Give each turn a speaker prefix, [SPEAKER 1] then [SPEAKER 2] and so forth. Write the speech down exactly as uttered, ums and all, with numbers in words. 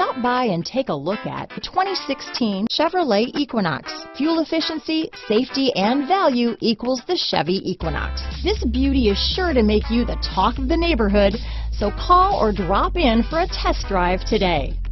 [SPEAKER 1] Stop by and take a look at the twenty sixteen Chevrolet Equinox. Fuel efficiency, safety, and value equals the Chevy Equinox. This beauty is sure to make you the talk of the neighborhood, so call or drop in for a test drive today.